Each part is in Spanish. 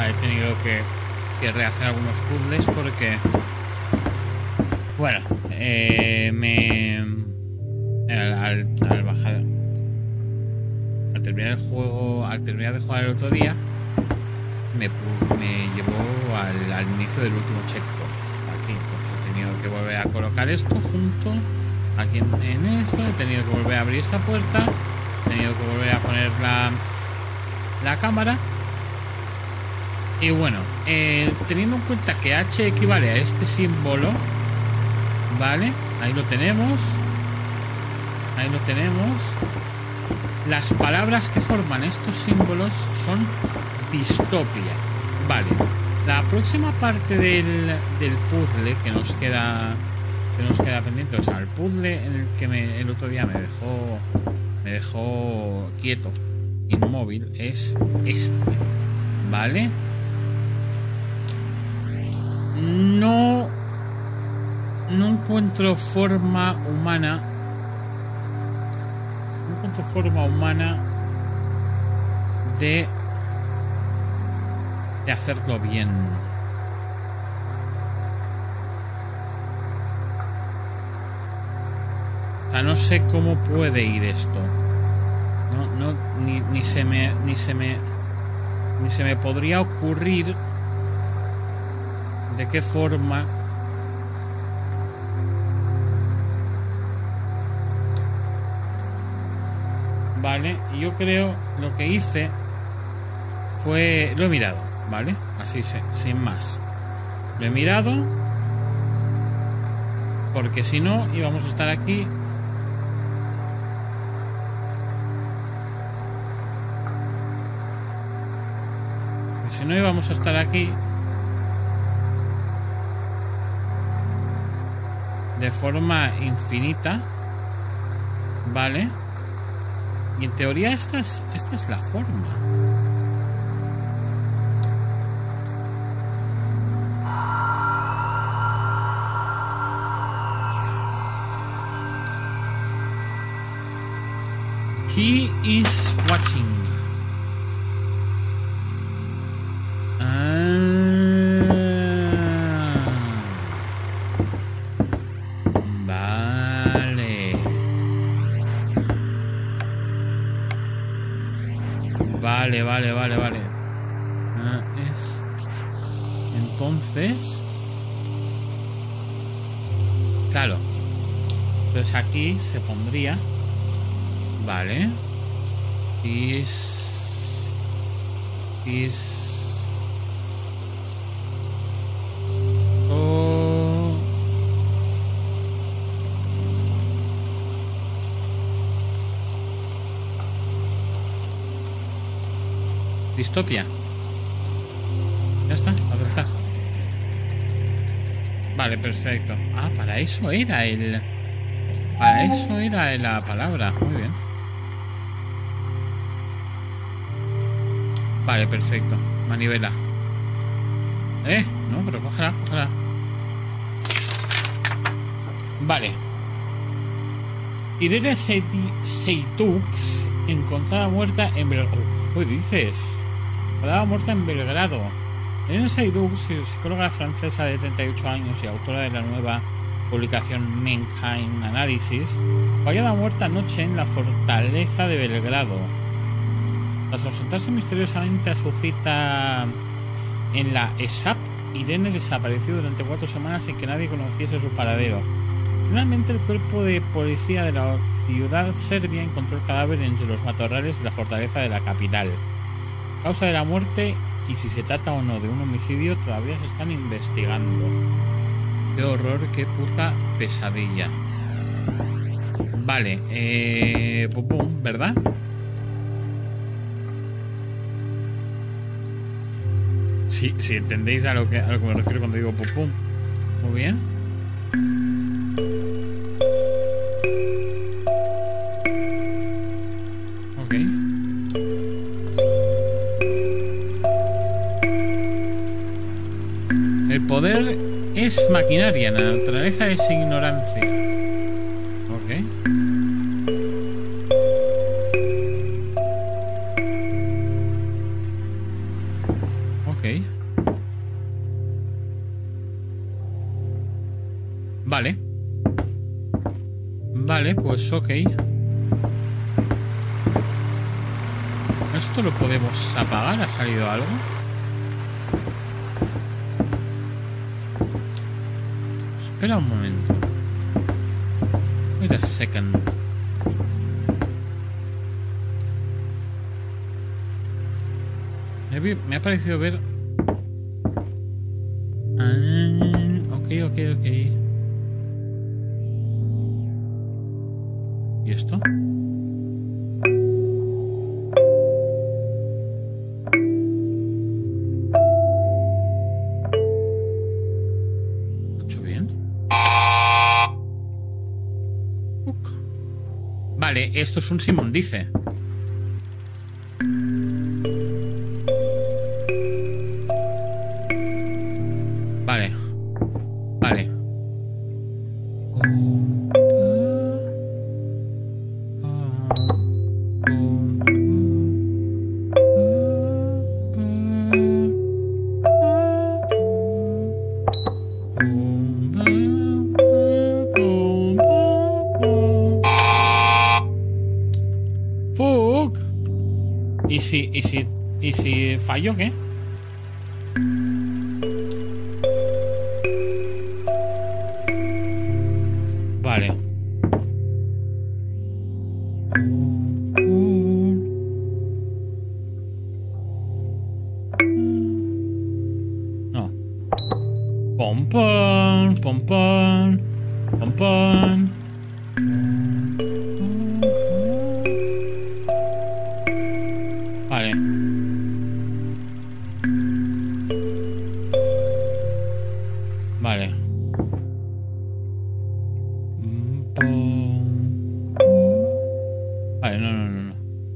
he tenido que rehacer algunos puzzles porque, bueno, al bajar, al terminar el juego, al terminar de jugar el otro día, me llevó al inicio del último checkpoint. Aquí, entonces he tenido que volver a colocar esto junto aquí en esto, he tenido que volver a abrir esta puerta, he tenido que volver a poner la cámara. Y bueno, teniendo en cuenta que H equivale a este símbolo, vale, ahí lo tenemos. Ahí lo tenemos. Las palabras que forman estos símbolos son distopia. Vale, la próxima parte del puzzle que nos queda pendiente, o sea, el puzzle en el que el otro día me dejó quieto, inmóvil, es este, ¿vale? No encuentro forma humana. No encuentro forma humana de hacerlo bien. O sea, no sé cómo puede ir esto. Ni se me podría ocurrir de qué forma vale. Yo creo lo que hice fue, lo he mirado, vale, así sin más, lo he mirado porque si no íbamos a estar aquí de forma infinita, vale. Y en teoría esta es la forma. He is watching. Vale. Entonces, claro. Entonces aquí se pondría, vale. Is oh. Distopia. Ya está, aceptar. Vale, perfecto. Ah, para eso era la palabra. Muy bien. Vale, perfecto. Manivela. No, pero cógela. Vale. Irene Seydoux encontrada muerta en Belgrado. ¿Qué dices? Encontrada muerta en Belgrado. Irene Seydoux, psicóloga francesa de 38 años y autora de la nueva publicación Mankind Analysis, fue hallada muerta anoche en la fortaleza de Belgrado. Tras ausentarse misteriosamente a su cita en la ESAP, Irene desapareció durante 4 semanas sin que nadie conociese su paradero. Finalmente, el cuerpo de policía de la ciudad serbia encontró el cadáver entre los matorrales de la fortaleza de la capital. La causa de la muerte y si se trata o no de un homicidio todavía se están investigando. Qué horror, qué puta pesadilla. Vale, pum, ¿verdad? Si entendéis a lo que me refiero cuando digo pum. Muy bien. Ok. El poder es maquinaria, la naturaleza es ignorancia. Ok. Ok. Ok. Vale. Vale, pues ok. ¿Esto lo podemos apagar? ¿Ha salido algo? Espera un momento. Wait a second. Me ha parecido ver... Ok. ¿Y esto? ¿Lo he hecho bien? Vale, esto es un Simón, dice. Vale. Vale. Fuck. ¿Y si fallo qué? Vale. No. Pom pom, pom pom, pom pom. Vale. Vale. Vale, no.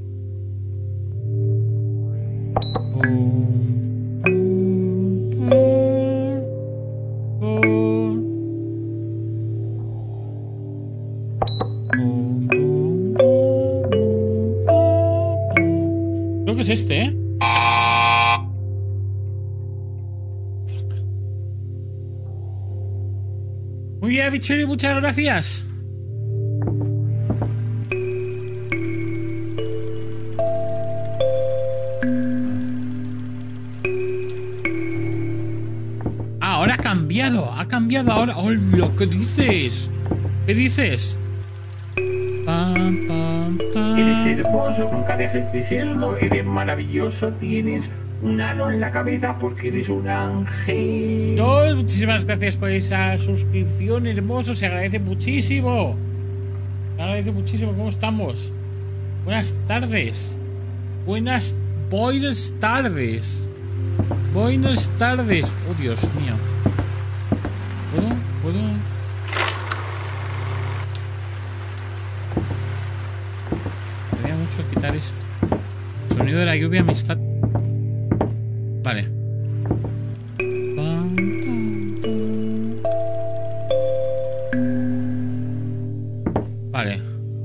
Creo que es este, ¿eh? Muy bien, Bichori, muchas gracias. Ahora ha cambiado ahora. Oh, ¿qué dices? ¿Qué dices? Pam, pam, pam. Eres hermoso, nunca dejes de serlo. Eres maravilloso, tienes un halo en la cabeza porque eres un ángel. Todos, muchísimas gracias por esa suscripción, hermoso. Se agradece muchísimo. Se agradece muchísimo. ¿Cómo estamos? Buenas tardes. Buenas tardes. Buenas tardes. Oh, Dios mío. ¿Puedo? Me voy mucho quitar esto. Sonido de la lluvia me está... Vale. Vale.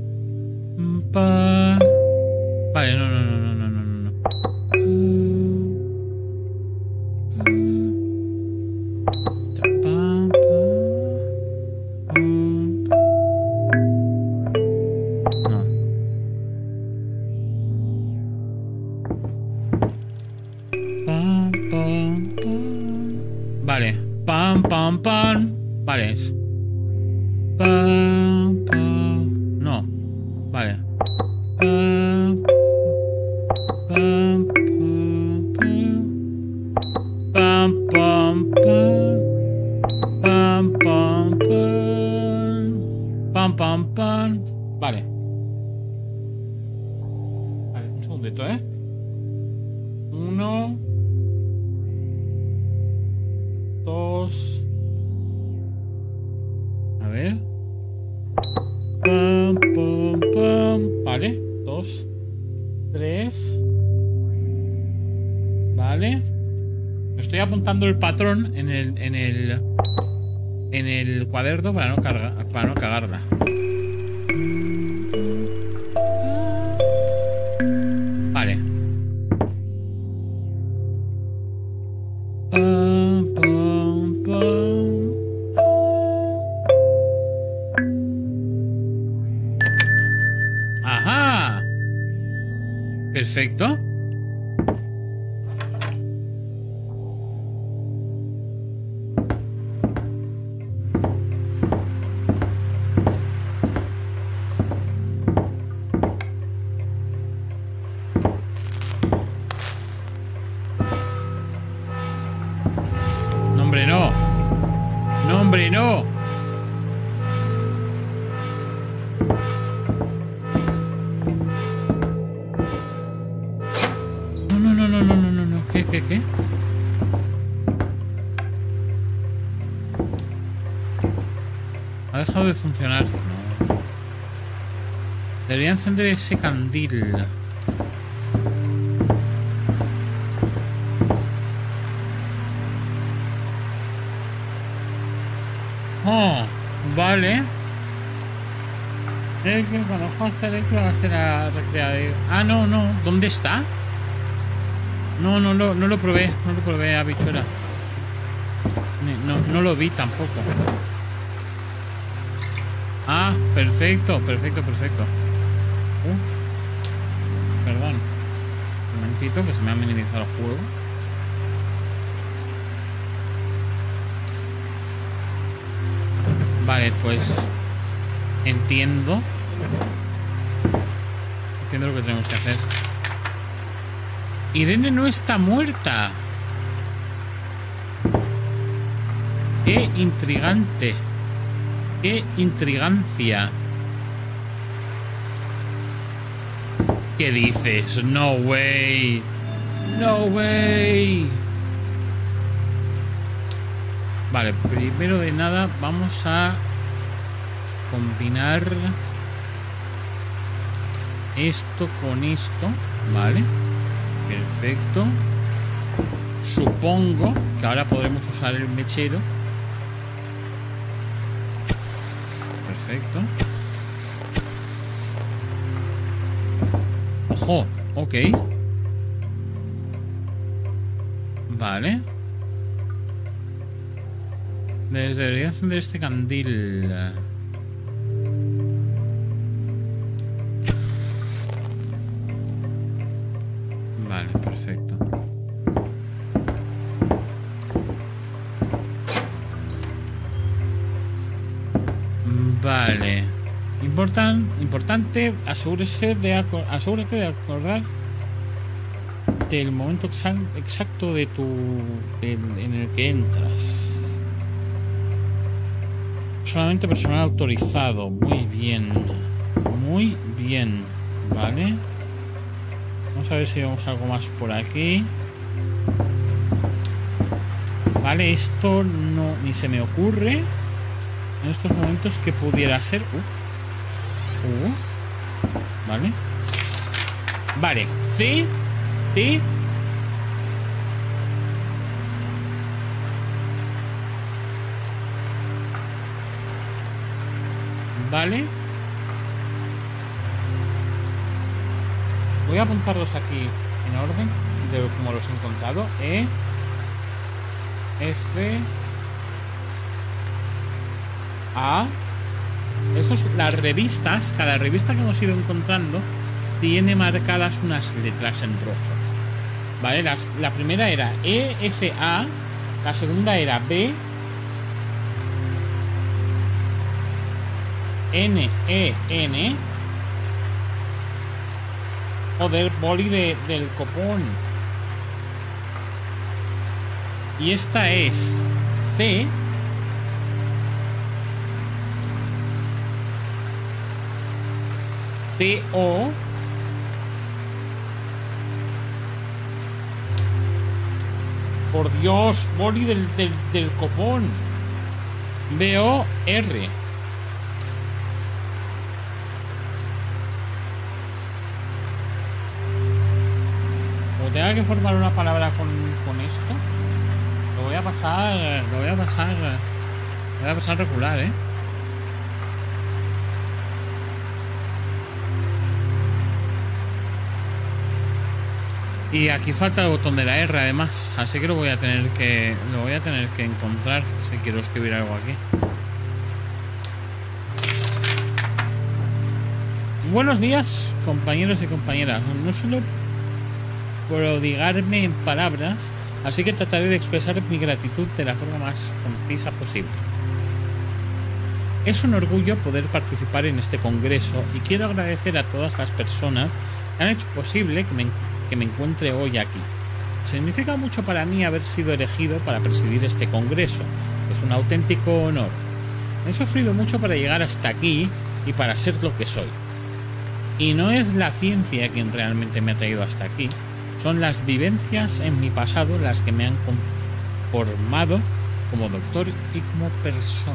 Vale, no. Vale. Pam. Vale. Pam. No. Vale. Pam. Pam. Vale. Vale, un segundito, ¿eh? 1, 2. A ver. Pam. Vale. 2, 3. Vale. Me estoy apuntando el patrón en el cuaderno para no cagarla. Vale. Pam, pam, pam. ¡Ajá! Perfecto. No, hombre, no. No, hombre, no. No. ¿Qué? Ha dejado de funcionar. No. Debería encender ese candil. Oh, vale. Es que cuando juegas Electro será recreado. Ah, no. ¿Dónde está? No lo probé. No lo probé, habichuela. No lo vi tampoco. Ah, perfecto. Perdón. Un momentito que se me ha minimizado el juego. Vale, pues entiendo lo que tenemos que hacer. Irene no está muerta. Qué intrigante. Qué intrigancia. ¿Qué dices? No way. Vale, primero de nada vamos a combinar esto con esto, ¿vale? Perfecto. Supongo que ahora podremos usar el mechero. Perfecto. Ojo, ok. Vale. Debería encender este candil. Vale, perfecto. Vale. Importante, asegúrate de acordar del momento exacto de en el que entras. Solamente personal autorizado. Muy bien. Vale. Vamos a ver si vemos algo más por aquí. Vale, esto no ni se me ocurre en estos momentos que pudiera ser. Vale. Vale. C. T. Vale. Voy a apuntarlos aquí en orden de como los he encontrado. E. F. A. Estos, las revistas, cada revista que hemos ido encontrando tiene marcadas unas letras en rojo. Vale, la primera era E, F, A. La segunda era B, N, E, N. Joder, boli del copón. Y esta es C. T, O. Por Dios, boli del copón. B, O, R. Como tenga que formar una palabra con esto, lo voy a pasar regular, ¿eh? Y aquí falta el botón de la R además, así que lo voy a tener que encontrar si quiero escribir algo aquí. Buenos días, compañeros y compañeras. No suelo prodigarme en palabras, así que trataré de expresar mi gratitud de la forma más concisa posible. Es un orgullo poder participar en este congreso y quiero agradecer a todas las personas que han hecho posible que me encuentre hoy aquí. Significa mucho para mí haber sido elegido para presidir este congreso. Es un auténtico honor. He sufrido mucho para llegar hasta aquí y para ser lo que soy. Y no es la ciencia quien realmente me ha traído hasta aquí. Son las vivencias en mi pasado las que me han formado como doctor y como persona.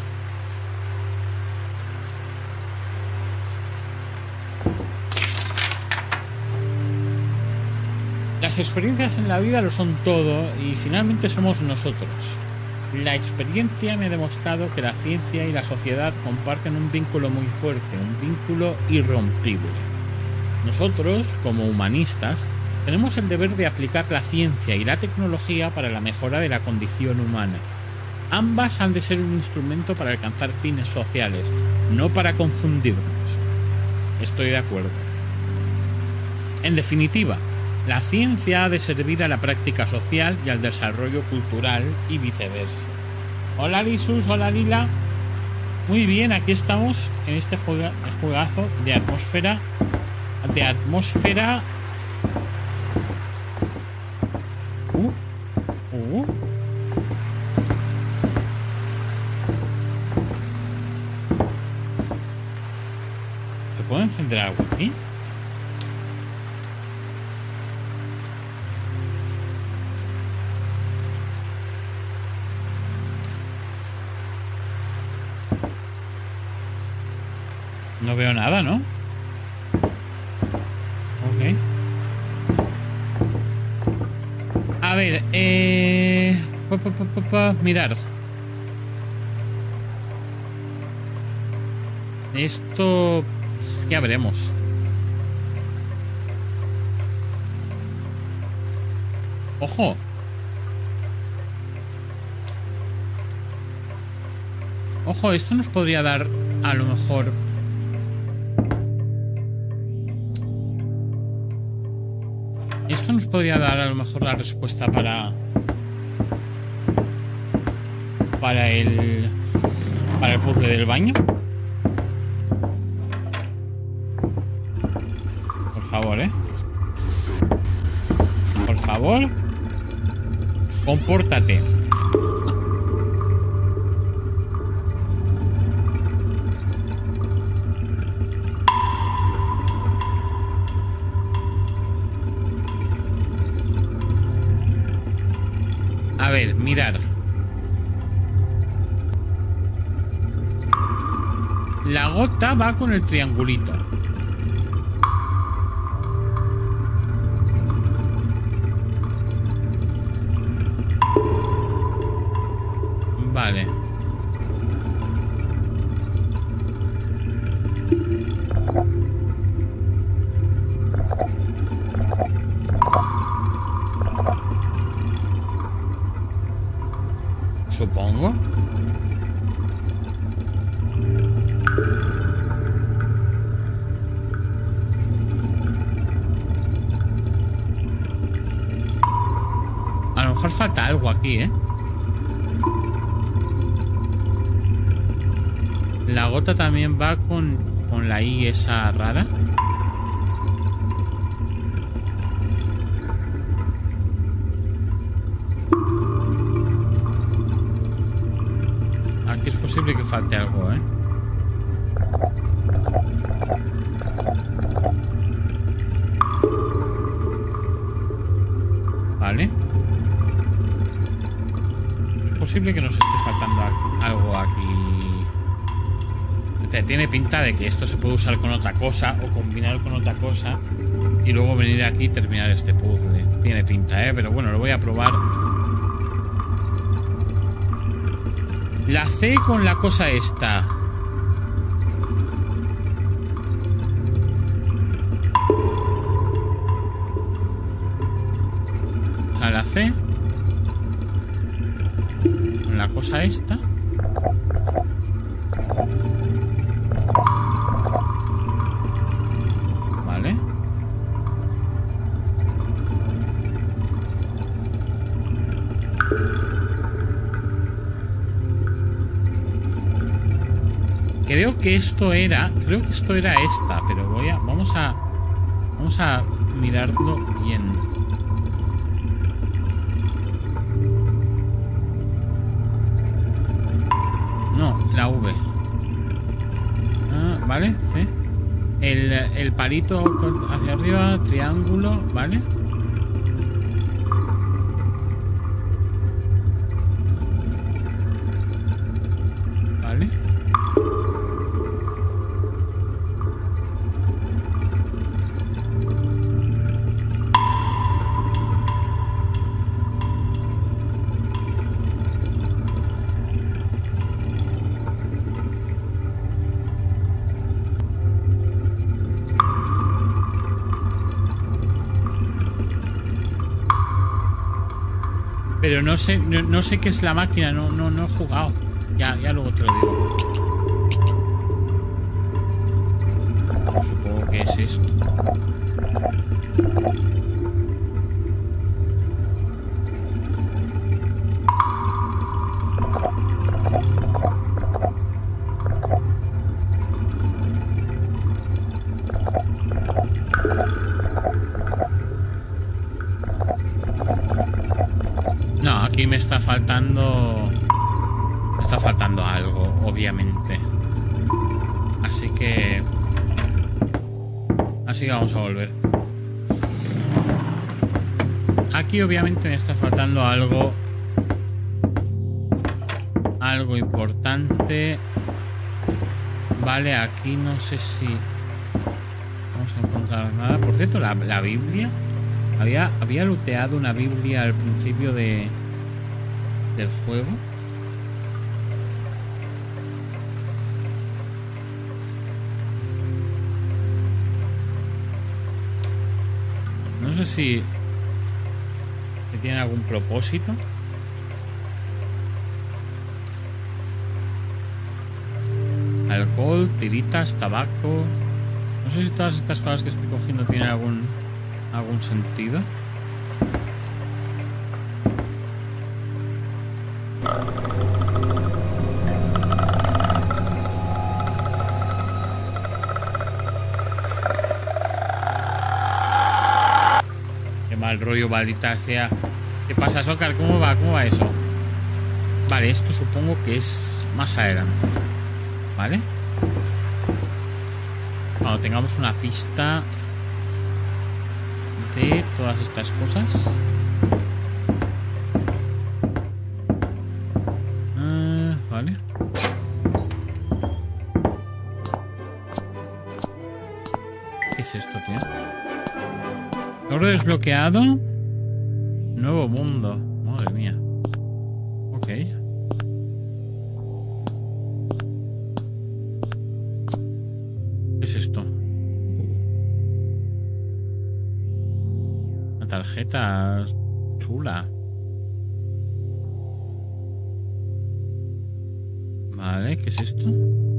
Las experiencias en la vida lo son todo y finalmente somos nosotros. La experiencia me ha demostrado que la ciencia y la sociedad comparten un vínculo muy fuerte, un vínculo irrompible. Nosotros, como humanistas, tenemos el deber de aplicar la ciencia y la tecnología para la mejora de la condición humana. Ambas han de ser un instrumento para alcanzar fines sociales, no para confundirnos. Estoy de acuerdo. En definitiva, la ciencia ha de servir a la práctica social y al desarrollo cultural y viceversa. Hola Lisus, hola Lila. Muy bien, aquí estamos en este juegazo de atmósfera. ¿Se puede encender algo aquí? No veo nada, ¿no? Ok. A ver, mirar. Esto ya veremos. ¡Ojo! Ojo, esto nos podría dar a lo mejor... Esto nos podría dar a lo mejor la respuesta para el puzzle del baño. Por favor, por favor, compórtate. A ver, mirar. La gota va con el triangulito. Vale. Supongo. A lo mejor falta algo aquí, ¿eh? La gota también va con la I esa rara. Aquí es posible que falte algo, ¿eh? Vale. Es posible que nos esté faltando algo aquí. Tiene pinta de que esto se puede usar con otra cosa o combinar con otra cosa y luego venir aquí y terminar este puzzle. Tiene pinta, pero bueno, lo voy a probar. La C con la cosa esta. C. Con la cosa esta. Vale. Creo que esto era esta, pero vamos a mirarlo bien. No, la V. Ah, vale, sí. El palito hacia arriba, triángulo, ¿vale? Vale. Pero no sé qué es la máquina, no he jugado. Ya luego te lo digo. Supongo que es esto. No, aquí me está faltando algo, obviamente. Así que vamos a volver. Aquí obviamente me está faltando algo importante. Vale, aquí no sé si vamos a encontrar nada. Por cierto, la Biblia. Había looteado una Biblia al principio del juego. No sé si tiene algún propósito. Alcohol, tiritas, tabaco. No sé si todas estas cosas que estoy cogiendo tienen algún sentido. Qué mal rollo, maldita sea. ¿Qué pasa, Sokar? ¿Cómo va eso? Vale, esto supongo que es más adelante. ¿Vale? Cuando tengamos una pista de todas estas cosas. Vale. ¿Qué es esto, tío? Logro desbloqueado. Nuevo mundo. Madre mía. Ok. ¿Qué es esto? Una tarjeta chula. Vale, ¿qué es esto?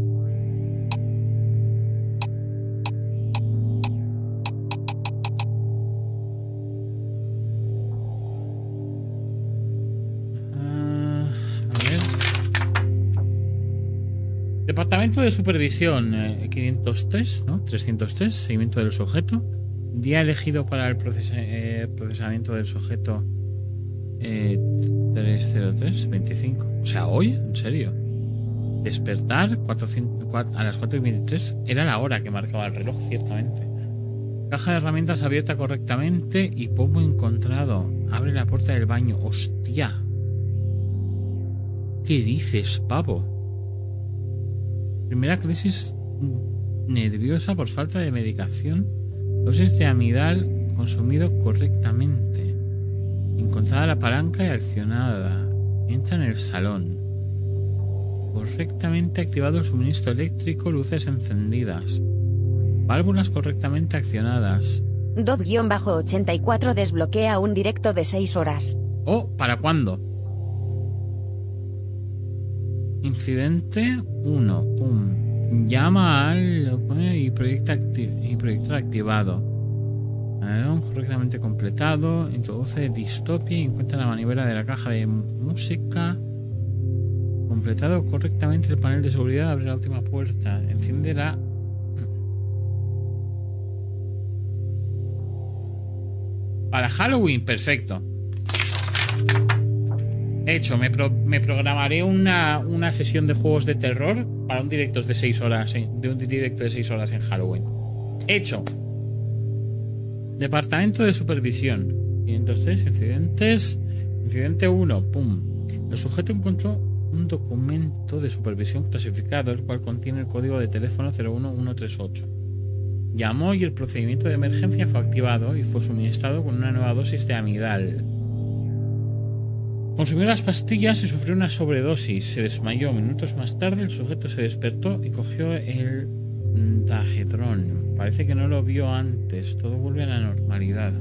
Departamento de Supervisión 503, ¿no? 303, seguimiento del sujeto. Día elegido para el procesamiento del sujeto 303-25. O sea, hoy, en serio. Despertar a las 4:23 era la hora que marcaba el reloj, ciertamente. Caja de herramientas abierta correctamente y pomo encontrado. Abre la puerta del baño. ¡Hostia! ¿Qué dices, pavo? Primera crisis nerviosa por falta de medicación. Dosis de amidal consumido correctamente. Encontrada la palanca y accionada. Entra en el salón. Correctamente activado el suministro eléctrico. Luces encendidas. Válvulas correctamente accionadas. Dot-84 desbloquea un directo de 6 horas. Oh, ¿para cuándo? Incidente 1. Pum. Llama al y proyector activado. Correctamente completado. Introduce distopia y encuentra la manivela de la caja de música. Completado correctamente el panel de seguridad. Abre la última puerta. Enciende la... Para Halloween, perfecto. Hecho, me programaré una sesión de juegos de terror para un directo de 6 horas, de un directo de 6 horas en Halloween. Hecho. Departamento de supervisión. 503 incidentes. Incidente 1. Pum. El sujeto encontró un documento de supervisión clasificado, el cual contiene el código de teléfono 01138. Llamó y el procedimiento de emergencia fue activado y fue suministrado con una nueva dosis de amidal. Consumió las pastillas y sufrió una sobredosis. Se desmayó. Minutos más tarde el sujeto se despertó y cogió el dahedrón. Parece que no lo vio antes. Todo vuelve a la normalidad.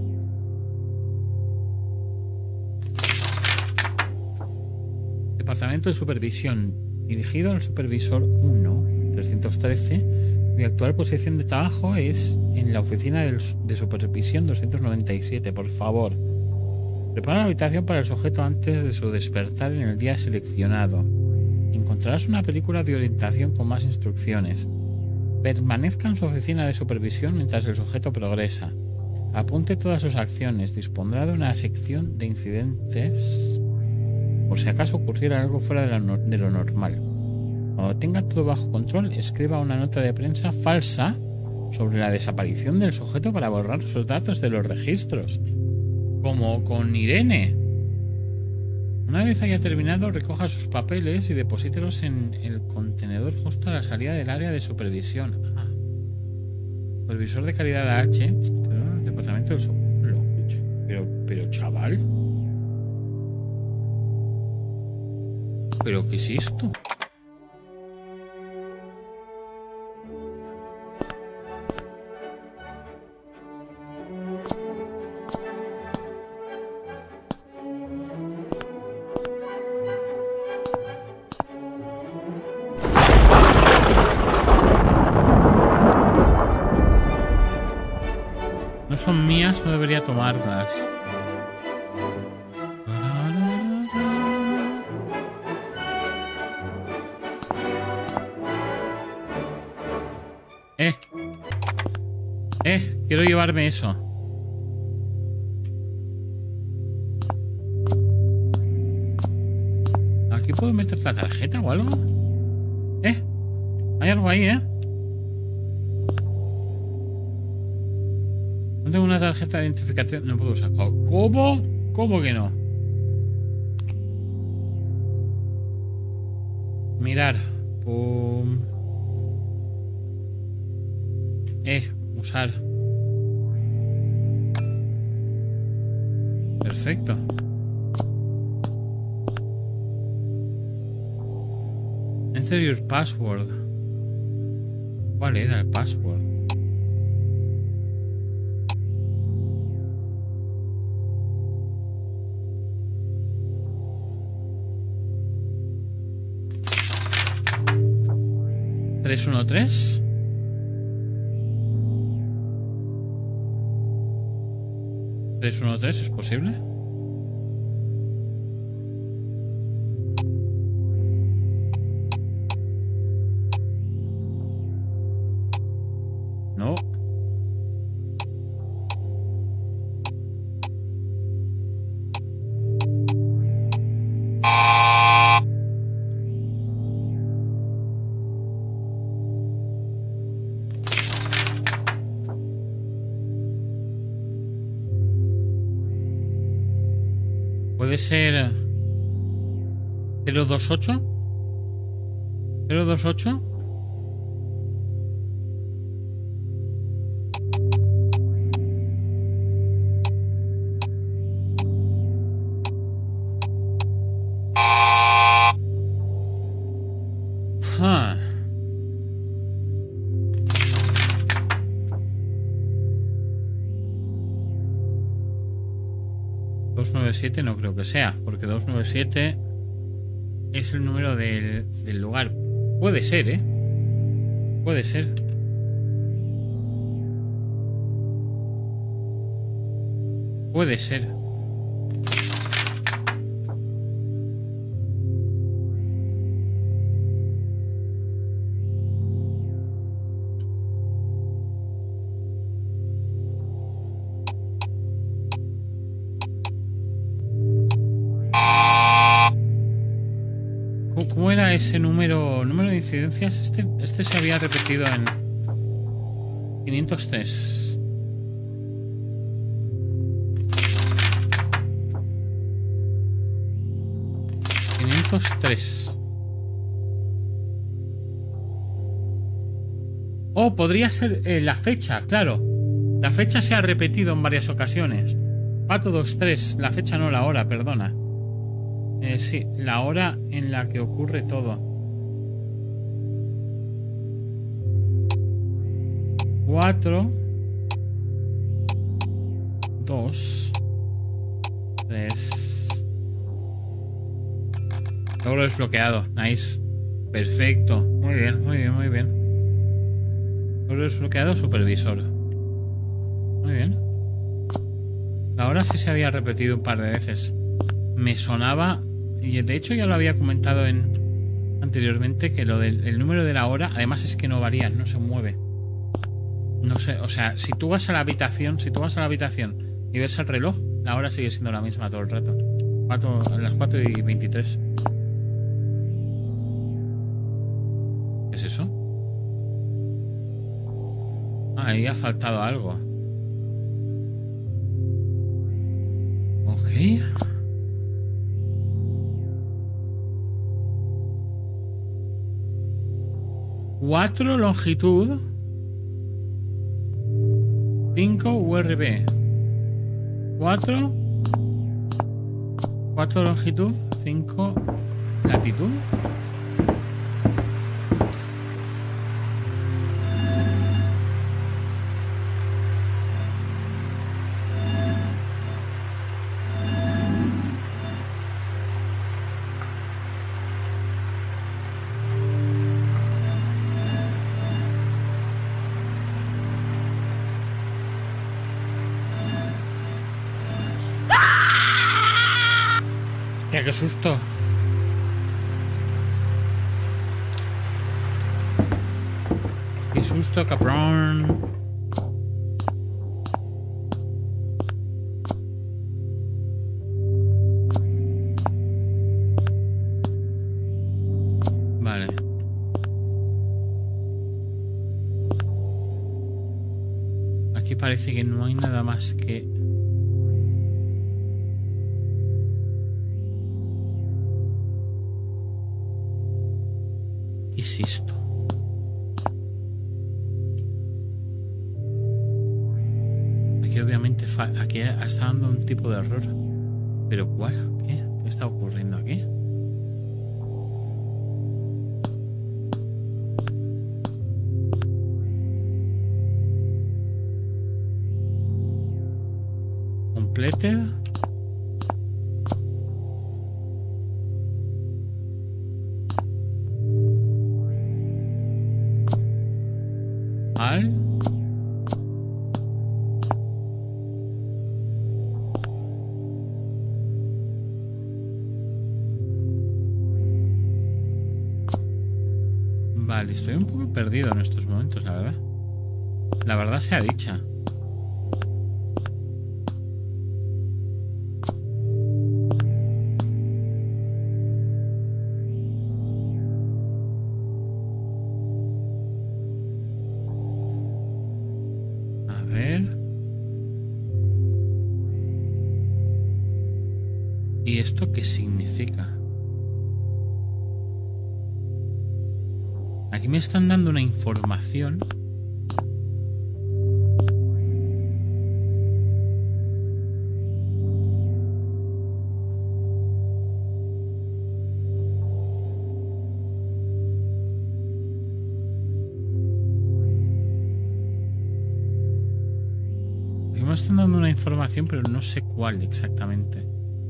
Departamento de supervisión. Dirigido al supervisor 1, 313. Mi actual posición de trabajo es en la oficina de supervisión 297. Por favor, prepara la habitación para el sujeto antes de su despertar en el día seleccionado. Encontrarás una película de orientación con más instrucciones. Permanezca en su oficina de supervisión mientras el sujeto progresa. Apunte todas sus acciones. Dispondrá de una sección de incidentes por si acaso ocurriera algo fuera de lo normal. Cuando tenga todo bajo control, escriba una nota de prensa falsa sobre la desaparición del sujeto para borrar sus datos de los registros. Como con Irene. Una vez haya terminado, recoja sus papeles y deposítelos en el contenedor justo a la salida del área de supervisión. Supervisor de calidad H. Departamento del pero chaval. ¿Pero qué es esto? No son mías, no debería tomarlas. Quiero llevarme eso. ¿Aquí puedo meter la tarjeta o algo? Hay algo ahí, No tengo una tarjeta de identificación. No puedo usar. ¿Cómo? ¿Cómo que no? Mirar. Pum. Usar. Perfecto. Enter your password. ¿Cuál era el password? ¿313? ¿313 es posible? No. Puede ser 028. 028. 297 no creo que sea, porque 297 es el número del lugar. Puede ser, ¿eh? Puede ser. Puede ser. ¿Cómo era ese número de incidencias? Este se había repetido en 503. Oh, podría ser la fecha, claro. La fecha se ha repetido en varias ocasiones. Pato 23, la fecha no la hora, perdona. Sí, la hora en la que ocurre todo. 4, 2, 3. Logro desbloqueado. Nice. Perfecto. Muy bien, muy bien, muy bien. Logro desbloqueado, supervisor. Muy bien. La hora sí se había repetido un par de veces. Me sonaba, y de hecho ya lo había comentado anteriormente, que lo del el número de la hora, además es que no varía, no se mueve. No sé, o sea, si tú vas a la habitación y ves el reloj, la hora sigue siendo la misma todo el rato. Las 4:23. ¿Qué es eso? Ahí ha faltado algo. Ok. 4 longitud, 5 URB. 4 longitud, 5 latitud. Hostia, qué susto. Qué susto, cabrón. Vale. Aquí parece que no hay nada más que... ¿Qué es esto? Aquí obviamente aquí está dando un tipo de error. ¿Pero cuál? ¿Qué? ¿Qué está ocurriendo aquí? Completed. Al. Vale, estoy un poco perdido en estos momentos, la verdad. La verdad sea dicha. A ver. ¿Y esto qué significa? Aquí me están dando una información. Aquí me están dando una información, pero no sé cuál exactamente.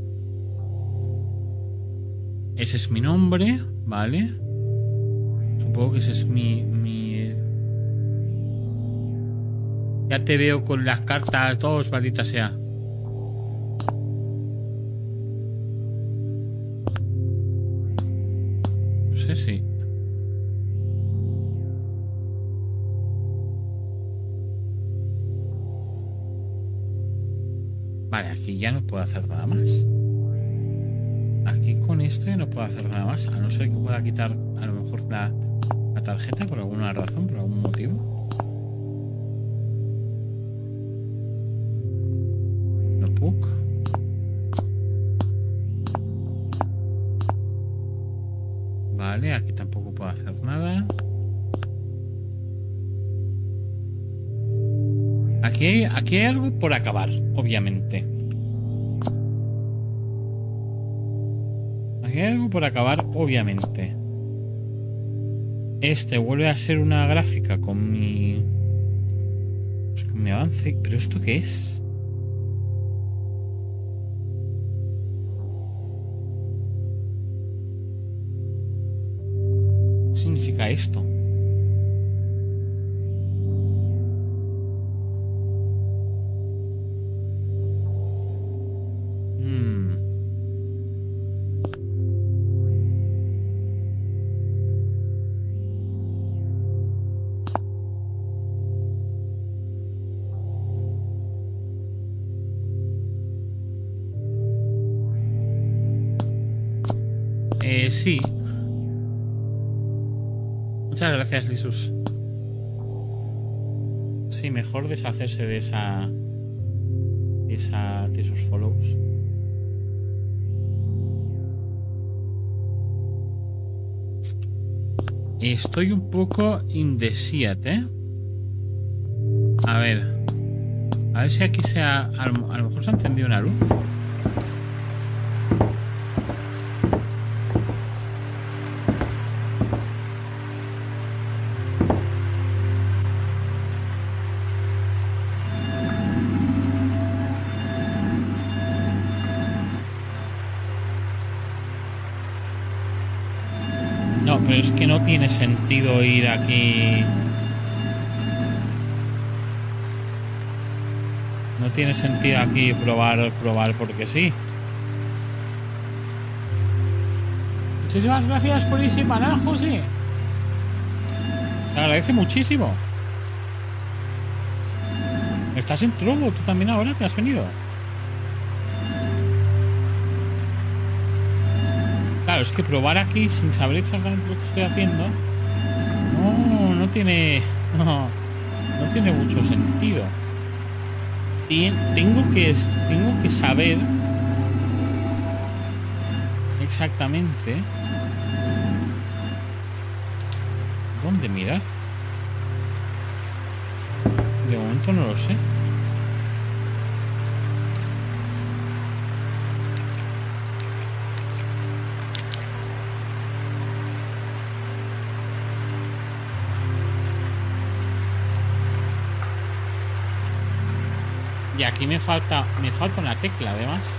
Ese es mi nombre, ¿vale? Supongo que ese es mi... Ya te veo con las cartas, todos, maldita sea. No sé si... Vale, aquí ya no puedo hacer nada más. Aquí con esto ya no puedo hacer nada más. A no ser que pueda quitar a lo mejor la tarjeta por alguna razón, por algún motivo. Notebook. Vale, aquí tampoco puedo hacer nada. Aquí hay algo por acabar, obviamente. Aquí hay algo por acabar, obviamente. Este vuelve a ser una gráfica con mi... Pues con mi avance. ¿Pero esto qué es? ¿Qué significa esto? Sí. Muchas gracias, Lisus. Sí, mejor deshacerse de esos follows. Estoy un poco indeciat, ¿eh? A ver si aquí a lo mejor se ha encendido una luz. No, pero es que no tiene sentido ir aquí. No tiene sentido aquí probar porque sí. Muchísimas gracias por ese maná, José. Te agradece muchísimo. Estás en Trovo, tú también ahora te has venido. Claro, es que probar aquí sin saber exactamente lo que estoy haciendo no tiene mucho sentido. Y tengo que saber exactamente dónde mirar. De momento no lo sé. Y aquí me falta una tecla, además.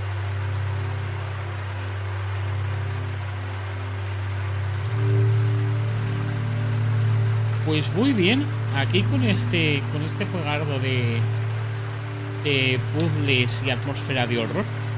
Pues muy bien. Aquí con este juegardo de puzzles y atmósfera de horror.